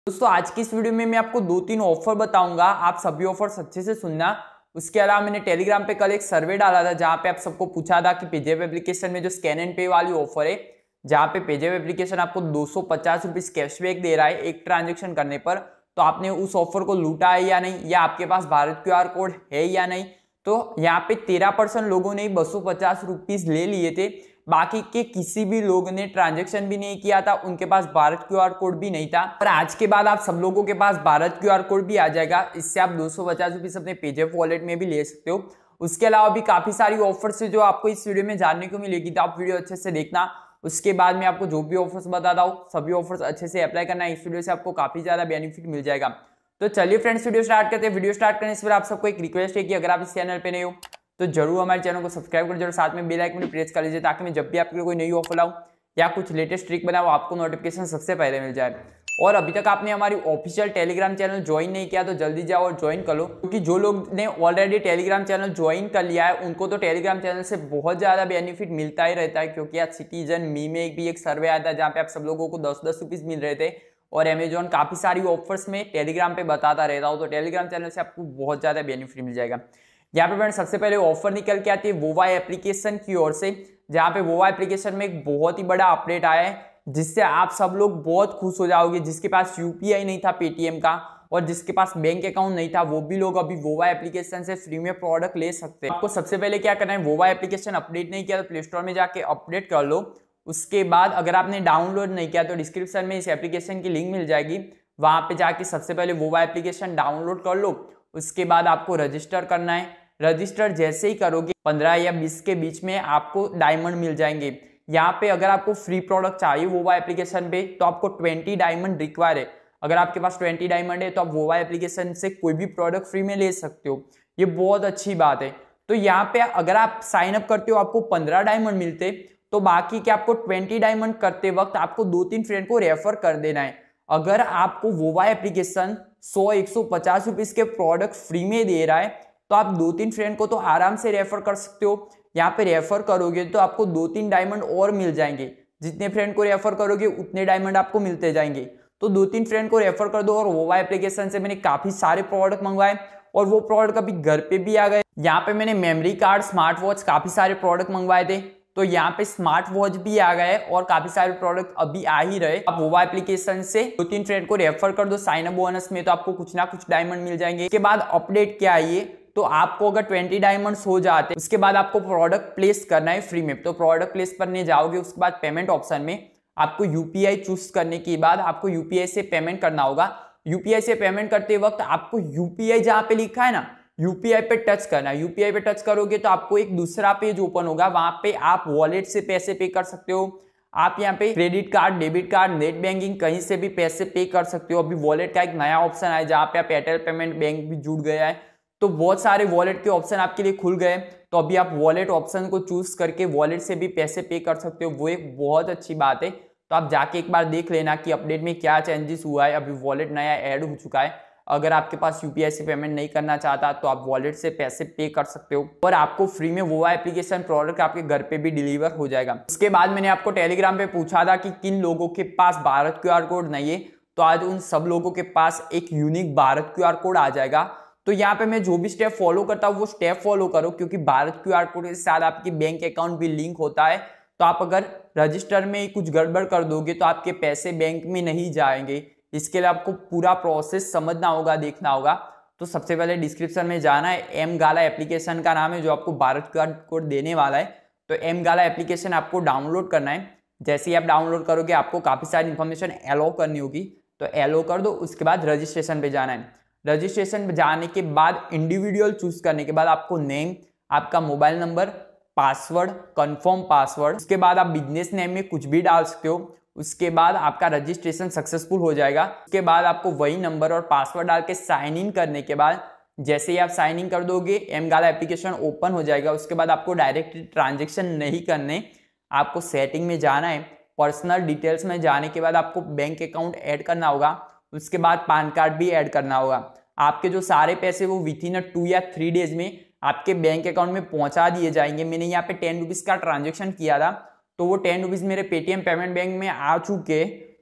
दोस्तों आज की इस वीडियो में मैं आपको 2-3 ऑफर बताऊंगा, आप सभी ऑफर्स अच्छे से सुनना। उसके अलावा मैंने टेलीग्राम पे कल एक सर्वे डाला था जहां पे आप सबको पूछा था कि पेजेप एप्लीकेशन में जो स्कैन एंड पे वाली ऑफर है, जहां पे पेजेप एप्लीकेशन आपको 250 रुपीज कैशबैक दे रहा है एक ट्रांजेक्शन करने पर, तो आपने उस ऑफर को लूटा है या नहीं, या आपके पास भारत क्यूआर कोड है या नहीं। तो यहाँ पे 13% लोगों ने 250 रुपीज ले लिए थे, बाकी के किसी भी लोग ने ट्रांजैक्शन भी नहीं किया था, उनके पास भारत क्यूआर कोड भी नहीं था। पर आज के बाद आप सब लोगों के पास भारत क्यूआर कोड भी आ जाएगा, इससे आप 250 रुपीज अपने पेजेप वॉलेट में भी ले सकते हो। उसके अलावा भी काफी सारी ऑफर्स है जो आपको इस वीडियो में जानने को मिलेगी, तो आप वीडियो अच्छे से देखना। उसके बाद में आपको जो भी ऑफर्स बताता हूँ सभी ऑफर्स अच्छे से अप्लाई करना है, इस वीडियो से आपको काफी ज्यादा बेनिफिट मिल जाएगा। तो चलिए फ्रेंड्स वीडियो स्टार्ट करते हैं। वीडियो स्टार्ट करने से पहले आप सबको एक रिक्वेस्ट है कि अगर आप इस चैनल पे नए हो तो जरूर हमारे चैनल को सब्सक्राइब कर जरूर, साथ में बेल आइकन प्रेस कर लीजिए ताकि मैं जब भी आपके लिए कोई नई ऑफर लाऊं या कुछ लेटेस्ट ट्रिक बनाऊं आपको नोटिफिकेशन सबसे पहले मिल जाए। और अभी तक आपने हमारी ऑफिशियल टेलीग्राम चैनल ज्वाइन नहीं किया तो जल्दी जाओ और ज्वाइन कर लो, क्योंकि जो लोग ने ऑलरेडी टेलीग्राम चैनल ज्वाइन कर लिया है उनको तो टेलीग्राम चैनल से बहुत ज्यादा बेनिफिट मिलता ही रहता है। क्योंकि आज सिटीजन मी में भी एक सर्वे आया था जहाँ पे आप सब लोगों को 10-10 रुपीज मिल रहे थे, और अमेजॉन काफी सारी ऑफर्स में टेलीग्राम पे बताता रहता हूँ, तो टेलीग्राम चैनल से आपको बहुत ज्यादा बेनिफिट मिल जाएगा। यहाँ पे फ्रेंड सबसे पहले ऑफर निकल के आती है वोवा एप्लीकेशन की ओर से, जहाँ पे वोवा एप्लीकेशन में एक बहुत ही बड़ा अपडेट आया है जिससे आप सब लोग बहुत खुश हो जाओगे। जिसके पास यूपीआई नहीं था पेटीएम का और जिसके पास बैंक अकाउंट नहीं था, वो भी लोग अभी वोवा एप्लीकेशन से फ्री में प्रोडक्ट ले सकते हैं। आपको सबसे पहले क्या करना है, वोवा एप्लीकेशन अपडेट नहीं किया तो प्ले स्टोर में जाके अपडेट कर लो। उसके बाद अगर आपने डाउनलोड नहीं किया तो डिस्क्रिप्शन में इस एप्लीकेशन की लिंक मिल जाएगी, वहां पे जाके सबसे पहले वोवा एप्लीकेशन डाउनलोड कर लो। उसके बाद आपको रजिस्टर करना है। रजिस्टर जैसे ही करोगे 15 या 20 के बीच में आपको डायमंड मिल जाएंगे। यहाँ पे अगर आपको फ्री प्रोडक्ट चाहिए वोवा एप्लीकेशन पे तो आपको 20 डायमंड रिक्वायर है। अगर आपके पास 20 डायमंड है तो आप वोवा एप्लीकेशन से कोई भी प्रोडक्ट फ्री में ले सकते हो, ये बहुत अच्छी बात है। तो यहाँ पे अगर आप साइन अप करते हो आपको 15 डायमंड मिलते, तो बाकी के आपको 20 डायमंड करते वक्त आपको 2-3 फ्रेंड को रेफर कर देना है। अगर आपको वोवा एप्लीकेशन 100-150 रुपीज के प्रोडक्ट फ्री में दे रहा है तो आप 2-3 फ्रेंड को तो आराम से रेफर कर सकते हो। यहाँ पे रेफर करोगे तो आपको 2-3 डायमंड और मिल जाएंगे, जितने फ्रेंड को रेफर करोगे उतने डायमंड आपको मिलते जाएंगे। तो 2-3 फ्रेंड को रेफर कर दो। और वोवा एप्लीकेशन से मैंने काफी सारे प्रोडक्ट मंगवाए और वो प्रोडक्ट अभी घर पे भी आ गए। यहाँ पे मैंने मेमोरी कार्ड, स्मार्ट वॉच, काफी सारे प्रोडक्ट मंगवाए थे, तो यहाँ पे स्मार्ट वॉच भी आ गए और काफी सारे प्रोडक्ट अभी आ ही रहे। आप वोवा एप्लीकेशन से 2-3 फ्रेंड को रेफर कर दो साइन अप बोनस में, तो आपको कुछ ना कुछ डायमंड मिल जाएंगे। इसके बाद अपडेट क्या है ये, तो आपको अगर 20 डायमंड्स हो जाते उसके बाद आपको प्रोडक्ट प्लेस करना है फ्री में। तो प्रोडक्ट प्लेस करने जाओगे, उसके बाद पेमेंट ऑप्शन में आपको यूपीआई चूज करने के बाद आपको यूपीआई से पेमेंट करना होगा। यूपीआई से पेमेंट करते वक्त आपको यूपीआई जहां पे लिखा है ना, यूपीआई पे टच करना है। यूपीआई पे टच करोगे तो आपको एक दूसरा पेज ओपन होगा, वहां पे आप वॉलेट से पैसे पे कर सकते हो। आप यहाँ पे credit card, debit card, net banking कहीं से भी पैसे पे कर सकते हो। अभी वॉलेट का एक नया ऑप्शन आया जहाँ पे आप एयरटेल पेमेंट बैंक भी जुड़ गया है, तो बहुत सारे वॉलेट के ऑप्शन आपके लिए खुल गए। तो अभी आप वॉलेट ऑप्शन को चूज करके वॉलेट से भी पैसे पे कर सकते हो, वो एक बहुत अच्छी बात है। तो आप जाके एक बार देख लेना कि अपडेट में क्या चेंजेस हुआ है। अभी वॉलेट नया ऐड हो चुका है। अगर आपके पास यूपीआई से पेमेंट नहीं करना चाहता तो आप वॉलेट से पैसे पे कर सकते हो और आपको फ्री में वोवा एप्लीकेशन प्रोडक्ट आपके घर पे भी डिलीवर हो जाएगा। उसके बाद मैंने आपको टेलीग्राम पे पूछा था कि किन लोगों के पास भारत क्यूआर कोड नहीं है, तो आज उन सब लोगों के पास एक यूनिक भारत क्यूआर कोड आ जाएगा। तो यहाँ पे मैं जो भी स्टेप फॉलो करता हूँ वो स्टेप फॉलो करो, क्योंकि भारत क्यूआर कोड के साथ आपकी बैंक अकाउंट भी लिंक होता है। तो आप अगर रजिस्टर में कुछ गड़बड़ कर दोगे तो आपके पैसे बैंक में नहीं जाएंगे। इसके लिए आपको पूरा प्रोसेस समझना होगा, देखना होगा। तो सबसे पहले डिस्क्रिप्शन में जाना है, mGalla एप्लीकेशन का नाम है जो आपको भारत क्यूआर कोड देने वाला है। तो mGalla एप्लीकेशन आपको डाउनलोड करना है। जैसे ही आप डाउनलोड करोगे आपको काफी सारी इन्फॉर्मेशन एलो करनी होगी, तो एलो कर दो। उसके बाद रजिस्ट्रेशन पे जाना है। रजिस्ट्रेशन पे जाने के बाद इंडिविजुअल चूज करने के बाद आपको नेम, आपका mobile number, password, confirm password, उसके बाद आप बिजनेस नेम में कुछ भी डाल सकते हो। उसके बाद आपका रजिस्ट्रेशन सक्सेसफुल हो जाएगा। उसके बाद आपको वही नंबर और पासवर्ड डाल के साइन इन करने के बाद जैसे ही आप साइन इन कर दोगे mGalla एप्लीकेशन ओपन हो जाएगा। उसके बाद आपको डायरेक्ट ट्रांजेक्शन नहीं करने, आपको सेटिंग में जाना है। पर्सनल डिटेल्स में जाने के बाद आपको बैंक अकाउंट ऐड करना होगा। उसके बाद पैन कार्ड भी ऐड करना होगा। आपके जो सारे पैसे वो विथ इन 2 या 3 डेज में आपके बैंक अकाउंट में पहुंचा दिए जाएंगे। मैंने यहाँ पे 10 रुपीज का ट्रांजेक्शन किया था, तो वो 10 रुपीज मेरे पेटीएम पेमेंट बैंक में आ चुके।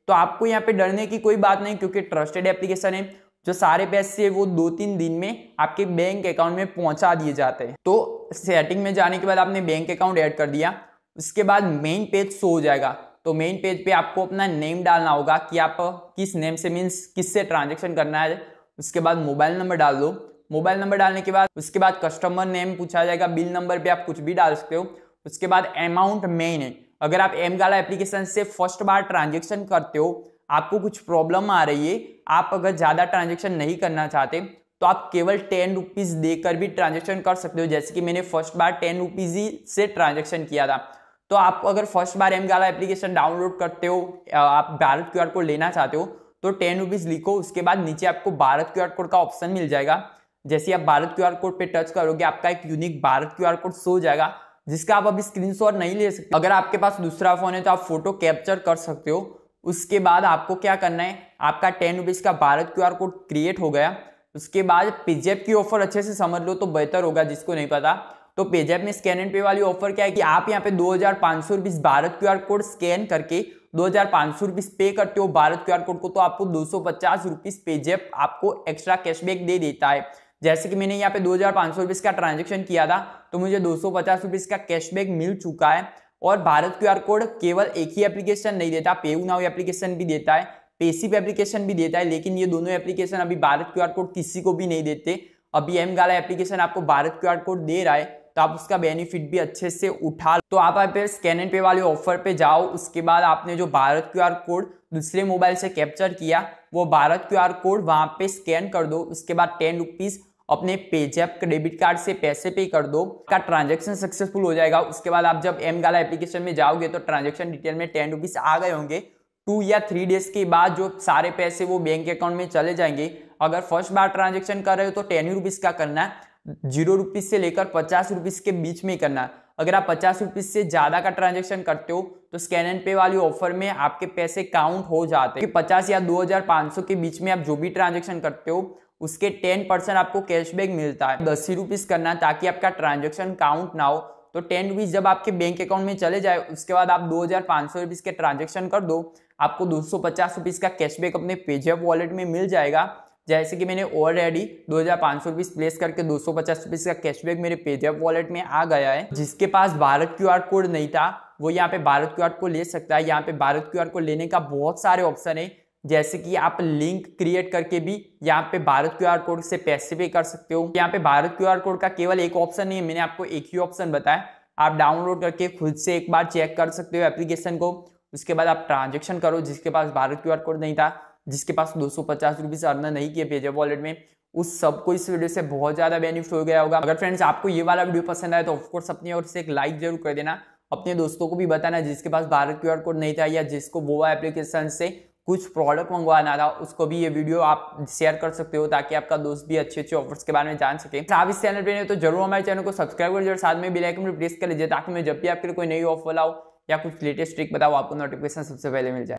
तो आपको यहाँ पे डरने की कोई बात नहीं, क्योंकि ट्रस्टेड एप्लीकेशन है। जो सारे पैसे वो 2-3 दिन में आपके बैंक अकाउंट में पहुंचा दिए जाते हैं। तो सेटिंग में जाने के बाद आपने बैंक अकाउंट ऐड कर दिया, उसके बाद मेन पेज शो हो जाएगा। तो मेन पेज पे आपको अपना नेम डालना होगा कि आप किस नेम से, मीन्स किससे ट्रांजेक्शन करना है। उसके बाद मोबाइल नंबर डाल दो। मोबाइल नंबर डालने के बाद उसके बाद कस्टमर नेम पूछा जाएगा, बिल नंबर पे आप कुछ भी डाल सकते हो। उसके बाद अमाउंट मेन है। अगर आप mGalla एप्लीकेशन से फर्स्ट बार ट्रांजेक्शन करते हो, आपको कुछ प्रॉब्लम आ रही है, आप अगर ज्यादा ट्रांजेक्शन नहीं करना चाहते तो आप केवल 10 रुपीज देकर भी ट्रांजेक्शन कर सकते हो। जैसे कि मैंने फर्स्ट बार 10 रुपीज ही से ट्रांजेक्शन किया था। तो आप अगर फर्स्ट बार mGalla एप्लीकेशन डाउनलोड करते हो, आप भारत QR कोड लेना चाहते हो, तो 10 रुपीज लिखो। उसके बाद नीचे आपको भारत QR कोड का ऑप्शन मिल जाएगा। जैसे आप भारत QR कोड पे टच करोगे, आपका एक unique Bharat QR code show हो जाएगा, जिसका आप अभी स्क्रीनशॉट नहीं ले सकते। अगर आपके पास दूसरा फोन है तो आप फोटो कैप्चर कर सकते हो। उसके बाद आपको क्या करना है, आपका 10 रुपीज का भारत QR कोड क्रिएट हो गया। उसके बाद पेजैप की ऑफर अच्छे से समझ लो तो बेहतर होगा, जिसको नहीं पता। तो पेजैप में स्कैन एंड पे वाली ऑफर क्या है कि आप यहाँ पे 2500 rupees Bharat QR code scan करके 2500 रुपीज पे करते हो भारत QR कोड को, तो आपको 250 रुपीज पेजैप आपको एक्स्ट्रा कैशबैक दे देता है। जैसे कि मैंने यहाँ पे 2500 रुपीज का ट्रांजेक्शन किया था, तो मुझे 250 रुपीज का कैशबैक मिल चुका है। और भारत QR कोड केवल एक ही एप्लीकेशन नहीं देता, पेयूनाउ एप्लीकेशन भी देता है, पेसिप एप्लीकेशन भी देता है, लेकिन ये दोनों एप्लीकेशन अभी भारत QR कोड किसी को भी नहीं देते। अभी mGalla एप्लीकेशन आपको भारत QR कोड दे रहा है, तो आप उसका बेनिफिट भी अच्छे से उठा लो। तो आप यहाँ पे स्कैन एंड पे वाले ऑफर पे जाओ। उसके बाद आपने जो भारत QR कोड दूसरे मोबाइल से कैप्चर किया, वो भारत QR कोड वहां पे स्कैन कर दो। उसके बाद 10 रुपीज अपने पेजैप के डेबिट कार्ड से पैसे पे कर दो, का ट्रांजेक्शन सक्सेसफुल हो जाएगा। उसके बाद आप जब mGalla एप्लीकेशन में जाओगे तो ट्रांजेक्शन डिटेल में 10 रुपीज आ गए होंगे। 2 या 3 डेज के बाद जो सारे पैसे वो बैंक अकाउंट में चले जाएंगे। अगर फर्स्ट बार ट्रांजेक्शन कर रहे हो तो 10 रुपीज का करना है, 0 रुपीज से लेकर 50 रुपीज के बीच में करना है। अगर आप 50 रुपीज से ज्यादा का ट्रांजेक्शन करते हो तो स्कैन एंड पे वाली ऑफर में आपके पैसे काउंट हो जाते हैं। 50 या 2500 के बीच में आप जो भी ट्रांजेक्शन करते हो उसके 10% आपको कैशबैक मिलता है। 10 रुपीज करना ताकि आपका ट्रांजेक्शन काउंट ना हो। तो 10 रुपीज जब आपके बैंक अकाउंट में चले जाए, उसके बाद आप 2500 रुपीज के ट्रांजेक्शन कर दो, आपको 250 रुपीज का कैशबैक अपने पेजैप वॉलेट में मिल जाएगा। जैसे कि मैंने ऑलरेडी 2500 रुपीज प्लेस करके 250 रुपीज का कैशबैक मेरे पेजैप वॉलेट में आ गया है। जिसके पास भारत QR कोड नहीं था वो यहाँ पे भारत QR कोड ले सकता है। यहाँ पे भारत QR कोड लेने का बहुत सारे ऑप्शन है, जैसे कि आप लिंक क्रिएट करके भी यहाँ पे भारत QR कोड से पैसे पे कर सकते हो। यहाँ पे भारत QR कोड का केवल एक ऑप्शन नहीं है, मैंने आपको एक ही ऑप्शन बताया। आप डाउनलोड करके खुद से एक बार चेक कर सकते हो एप्लीकेशन को। उसके बाद आप ट्रांजेक्शन करो। जिसके पास भारत QR कोड नहीं था, जिसके पास 250 रुपीज अर्न नहीं किए पेजैप वॉलेट में, उस सबको इस वीडियो से बहुत ज्यादा बेनिफिट हो गया होगा। अगर फ्रेंड्स आपको ये वाला वीडियो पसंद आए तो ऑफकोर्स अपनी ओर से एक लाइक जरूर कर देना। अपने दोस्तों को भी बताना जिसके पास भारत QR कोड नहीं था या जिसको वोवा एप्लीकेशन से कुछ प्रोडक्ट मंगवाना था, उसको भी ये वीडियो आप शेयर कर सकते हो ताकि आपका दोस्त भी अच्छे अच्छे ऑफर्स के बारे में जान सके। आप इस चैनल पे नहीं तो जरूर हमारे चैनल को सब्सक्राइब कर दीजिए और साथ में बेल आइकन पर प्रेस कर लीजिए ताकि मैं जब भी आपके लिए कोई नई ऑफर लाऊं या कुछ लेटेस्ट ट्रिक बताओ आपको नोटिफिकेशन सबसे पहले मिल जाए।